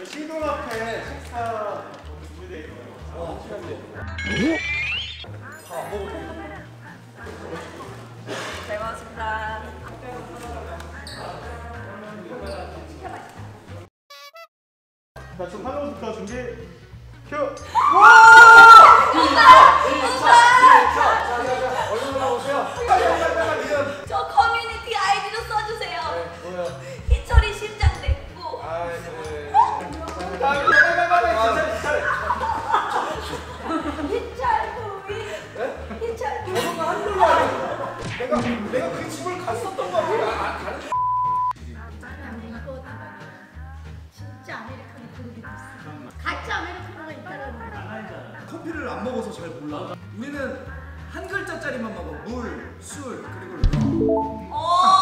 시동 앞에 식사 준비되어 있어요. 한 시간 뒤에. 잘 먹었습니다. 자, 지금 하나부터 준비. 큐! 얼른 올라오세요. 저 커뮤니티 아이디로 써주세요. 뭐요? 희철이 심장 냈고. 희철 부인. 희철 부인. 내가 그 집을 갔었던 거 같아. 진짜 아메리카노 그룹이 있어. 가짜 아메리카노가 있다는 거. 커피를 안 먹어서 잘 몰라. 우리는 한 글자짜리만 먹어. 물, 술, 그리고 럼.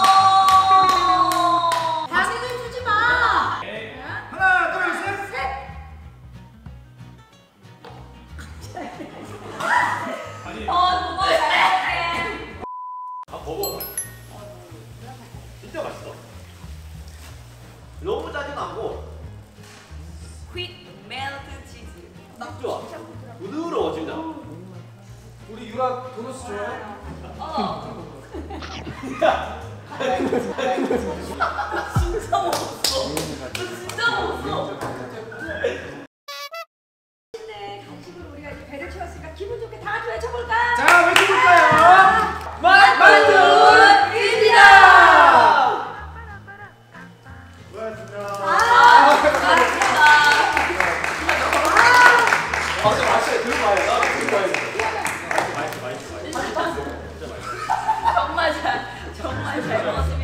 방해를 주지 마. 하나, 둘, 셋. 너무 잘해. 아, 먹어. 진짜 맛있어. 너무 짜지도 않고 퀵 멜트 치즈. 딱 좋아. 부드러워 진짜. 우리 유라 도넛 좋아해? 진짜 먹었어. 진짜 먹었어. 근데 간식으로 우리가 이제 배를 채웠으니까 기분 좋게 다 같이 외쳐볼까? 자, 외쳐볼까요? 만두입니다. 수고하셨습니다. 감사합니다. 진짜 맛있어요. 들어봐요. 들어봐요. 정말 잘 먹었습니다.